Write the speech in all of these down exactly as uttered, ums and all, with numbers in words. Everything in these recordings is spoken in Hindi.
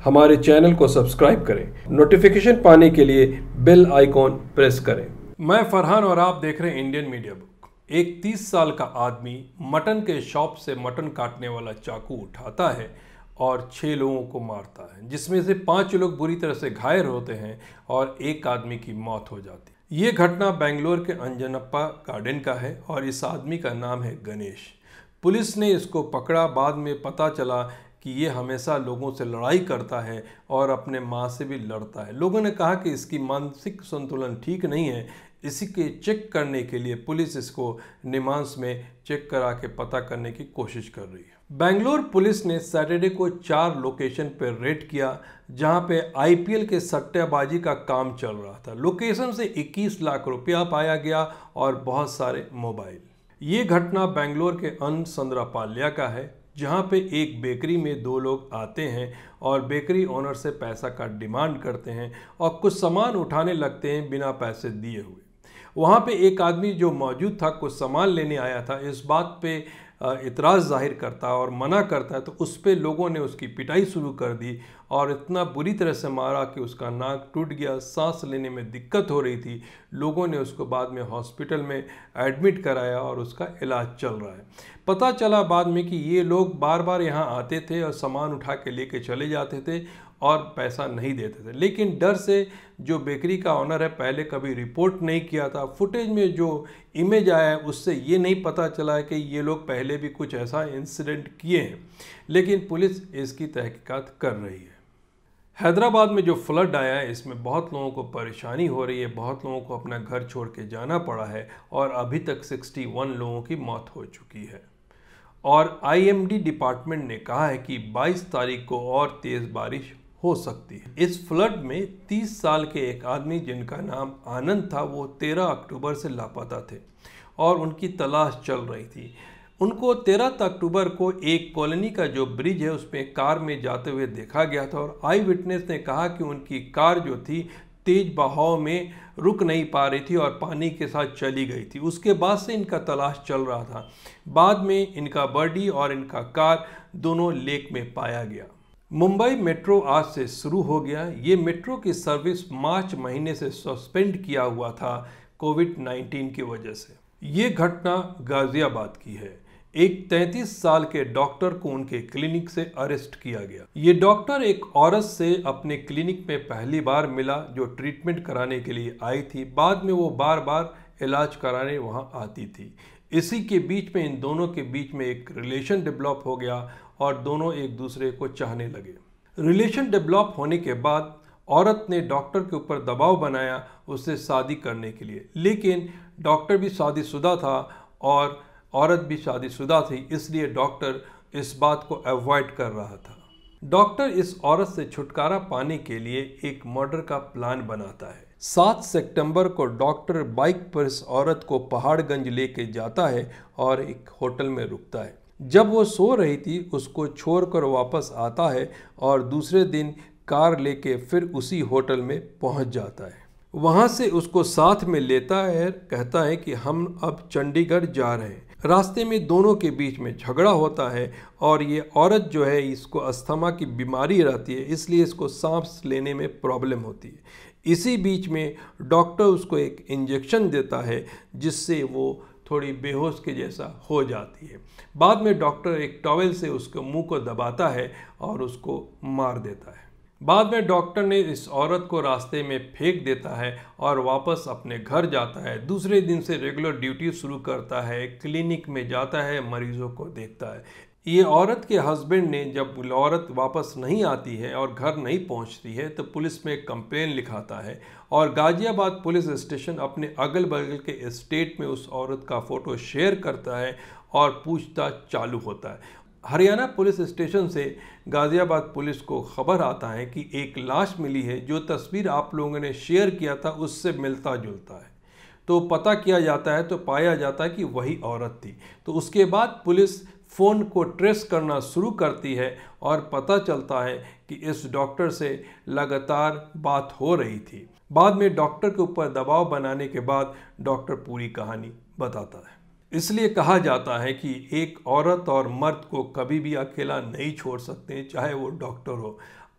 हमारे चैनल को सब्सक्राइब करें। नोटिफिकेशन पाने के लिए बेल आइकॉन प्रेस करें। मैं फरहान और आप देख रहे हैं इंडियन मीडिया बुक। एक तीस साल का आदमी मटन के शॉप से मटन काटने वाला चाकू उठाता है और छः लोगों को मारता है, जिसमें से पाँच लोग बुरी तरह से घायल होते हैं और एक आदमी की मौत हो जाती है। ये घटना बेंगलोर के अंजनप्पा गार्डन का है और इस आदमी का नाम है गणेश। पुलिस ने इसको पकड़ा। बाद में पता चला कि ये हमेशा लोगों से लड़ाई करता है और अपने माँ से भी लड़ता है। लोगों ने कहा कि इसकी मानसिक संतुलन ठीक नहीं है। इसी के चेक करने के लिए पुलिस इसको निमांस में चेक करा के पता करने की कोशिश कर रही है। बेंगलोर पुलिस ने सैटरडे को चार लोकेशन पर रेड किया जहां पे आईपीएल के सट्टेबाजी का काम चल रहा था। लोकेशन से इक्कीस लाख रुपया पाया गया और बहुत सारे मोबाइल। ये घटना बेंगलोर के अन संद्रापाल्या का है, जहाँ पे एक बेकरी में दो लोग आते हैं और बेकरी ओनर से पैसा का डिमांड करते हैं और कुछ सामान उठाने लगते हैं बिना पैसे दिए हुए। वहाँ पे एक आदमी जो मौजूद था, कुछ सामान लेने आया था, इस बात पे इतराज़ जाहिर करता और मना करता है, तो उस पर लोगों ने उसकी पिटाई शुरू कर दी और इतना बुरी तरह से मारा कि उसका नाक टूट गया, सांस लेने में दिक्कत हो रही थी। लोगों ने उसको बाद में हॉस्पिटल में एडमिट कराया और उसका इलाज चल रहा है। पता चला बाद में कि ये लोग बार बार यहाँ आते थे और सामान उठा के लेके चले जाते थे और पैसा नहीं देते थे, लेकिन डर से जो बेकरी का ऑनर है पहले कभी रिपोर्ट नहीं किया था। फुटेज में जो इमेज आया है उससे ये नहीं पता चला है कि ये लोग पहले भी कुछ ऐसा इंसिडेंट किए हैं, लेकिन पुलिस इसकी तहकीकात कर रही है। हैदराबाद में जो फ्लड आया है इसमें बहुत लोगों को परेशानी हो रही है, बहुत लोगों को अपना घर छोड़ के जाना पड़ा है और अभी तक इकसठ लोगों की मौत हो चुकी है। और आईएमडी डिपार्टमेंट ने कहा है कि बाईस तारीख को और तेज़ बारिश हो सकती है। इस फ्लड में तीस साल के एक आदमी जिनका नाम आनंद था, वो तेरह अक्टूबर से लापता थे और उनकी तलाश चल रही थी। उनको तेरह अक्टूबर को एक कॉलोनी का जो ब्रिज है उस पर कार में जाते हुए देखा गया था और आई विटनेस ने कहा कि उनकी कार जो थी तेज बहाव में रुक नहीं पा रही थी और पानी के साथ चली गई थी। उसके बाद से इनका तलाश चल रहा था। बाद में इनका बॉडी और इनका कार दोनों लेक में पाया गया। मुंबई मेट्रो आज से शुरू हो गया। ये मेट्रो की सर्विस मार्च महीने से सस्पेंड किया हुआ था कोविड नाइन्टीन की वजह से। ये घटना गाजियाबाद की है। एक तैंतीस साल के डॉक्टर को उनके क्लिनिक से अरेस्ट किया गया। ये डॉक्टर एक औरत से अपने क्लिनिक में पहली बार मिला जो ट्रीटमेंट कराने के लिए आई थी। बाद में वो बार बार इलाज कराने वहाँ आती थी। इसी के बीच में इन दोनों के बीच में एक रिलेशन डेवलप हो गया और दोनों एक दूसरे को चाहने लगे। रिलेशन डेवलप होने के बाद औरत ने डॉक्टर के ऊपर दबाव बनाया उससे शादी करने के लिए, लेकिन डॉक्टर भी शादीशुदा था और औरत भी शादीशुदा थी, इसलिए डॉक्टर इस बात को अवॉइड कर रहा था। डॉक्टर इस औरत से छुटकारा पाने के लिए एक मर्डर का प्लान बनाता है। सात सितंबर को डॉक्टर बाइक पर इस औरत को पहाड़गंज लेके जाता है और एक होटल में रुकता है। जब वो सो रही थी उसको छोड़कर वापस आता है और दूसरे दिन कार लेके फिर उसी होटल में पहुंच जाता है। वहां से उसको साथ में लेता है, कहता है कि हम अब चंडीगढ़ जा रहे हैं। रास्ते में दोनों के बीच में झगड़ा होता है और ये औरत जो है इसको अस्थमा की बीमारी रहती है, इसलिए इसको सांस लेने में प्रॉब्लम होती है। इसी बीच में डॉक्टर उसको एक इंजेक्शन देता है जिससे वो थोड़ी बेहोश के जैसा हो जाती है। बाद में डॉक्टर एक टॉवेल से उसके मुंह को दबाता है और उसको मार देता है। बाद में डॉक्टर ने इस औरत को रास्ते में फेंक देता है और वापस अपने घर जाता है। दूसरे दिन से रेगुलर ड्यूटी शुरू करता है, क्लिनिक में जाता है, मरीजों को देखता है। ये औरत के हस्बैंड ने जब औरत वापस नहीं आती है और घर नहीं पहुंचती है तो पुलिस में कंप्लेन लिखाता है और गाजियाबाद पुलिस स्टेशन अपने अगल बगल के स्टेट में उस औरत का फ़ोटो शेयर करता है और पूछताछ चालू होता है। हरियाणा पुलिस स्टेशन से गाजियाबाद पुलिस को खबर आता है कि एक लाश मिली है जो तस्वीर आप लोगों ने शेयर किया था उससे मिलता जुलता है। तो पता किया जाता है तो पाया जाता है कि वही औरत थी। तो उसके बाद पुलिस फ़ोन को ट्रेस करना शुरू करती है और पता चलता है कि इस डॉक्टर से लगातार बात हो रही थी। बाद में डॉक्टर के ऊपर दबाव बनाने के बाद डॉक्टर पूरी कहानी बताता है। इसलिए कहा जाता है कि एक औरत और मर्द को कभी भी अकेला नहीं छोड़ सकते, चाहे वो डॉक्टर हो।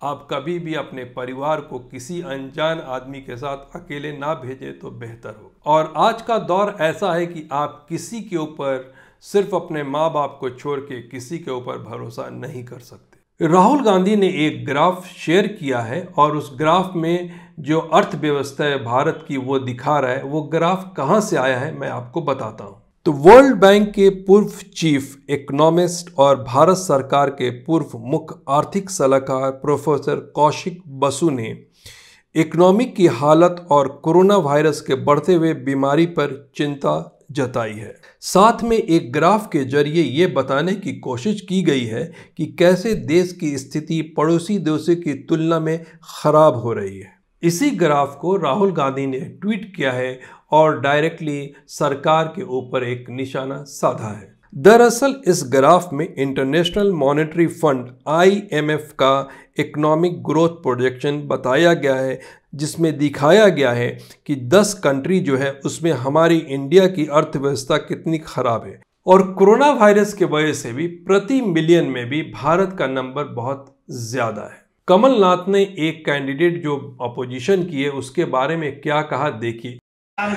आप कभी भी अपने परिवार को किसी अनजान आदमी के साथ अकेले ना भेजें तो बेहतर हो। और आज का दौर ऐसा है कि आप किसी के ऊपर, सिर्फ अपने माँ बाप को छोड़ के किसी के ऊपर भरोसा नहीं कर सकते। राहुल गांधी ने एक ग्राफ शेयर किया है और उस ग्राफ में जो अर्थव्यवस्था है भारत की वो दिखा रहा है। वो ग्राफ कहाँ से आया है मैं आपको बताता हूँ। तो वर्ल्ड बैंक के पूर्व चीफ इकोनॉमिस्ट और भारत सरकार के पूर्व मुख्य आर्थिक सलाहकार प्रोफेसर कौशिक बसु ने इकोनॉमिक की हालत और कोरोना वायरस के बढ़ते हुए बीमारी पर चिंता जताई है। साथ में एक ग्राफ के जरिए ये बताने की कोशिश की गई है कि कैसे देश की स्थिति पड़ोसी देशों की तुलना में खराब हो रही है। इसी ग्राफ को राहुल गांधी ने ट्वीट किया है और डायरेक्टली सरकार के ऊपर एक निशाना साधा है। दरअसल इस ग्राफ में international monetary fund I M F का इकोनॉमिक ग्रोथ प्रोजेक्शन बताया गया है, जिसमें दिखाया गया है कि दस कंट्री जो है उसमें हमारी इंडिया की अर्थव्यवस्था कितनी खराब है। और कोरोना वायरस के वजह से भी प्रति मिलियन में भी भारत का नंबर बहुत ज्यादा है। कमलनाथ ने एक कैंडिडेट जो अपोजिशन की है उसके बारे में क्या कहा, देखिए। आप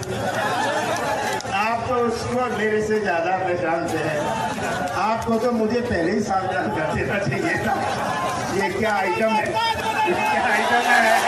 तो उसको मेरे से ज्यादा पहचानते हैं। आपको तो मुझे पहले ही सावधान कर देना चाहिए था। ये क्या आइटम है, ये क्या आइटम है।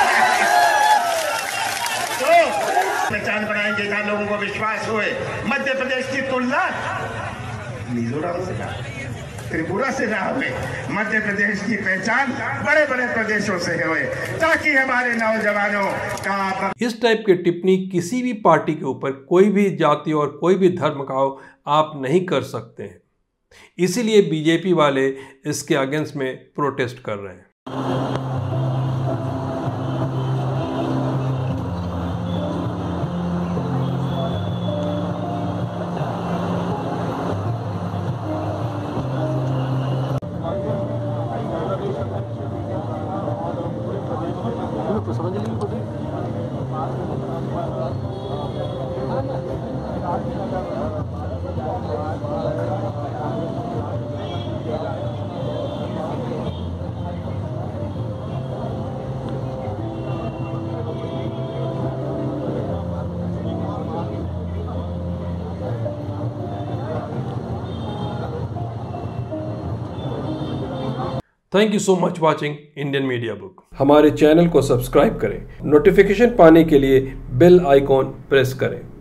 तो पहचान बनाएंगे जहाँ लोगों को विश्वास हुए। मध्य प्रदेश की तुलना मिजोरम से ना, त्रिपुरा से ना हुए, मध्य प्रदेश की पहचान बड़े बड़े प्रदेशों से हुए, ताकि हमारे नौजवानों का। इस टाइप की टिप्पणी किसी भी पार्टी के ऊपर, कोई भी जाति और कोई भी धर्म का हो, आप नहीं कर सकते हैं। इसीलिए बीजेपी वाले इसके अगेंस्ट में प्रोटेस्ट कर रहे हैं। Thank you so much watching Indian media book. हमारे चैनल को सब्सक्राइब करें, नोटिफिकेशन पाने के लिए बेल आइकॉन प्रेस करें।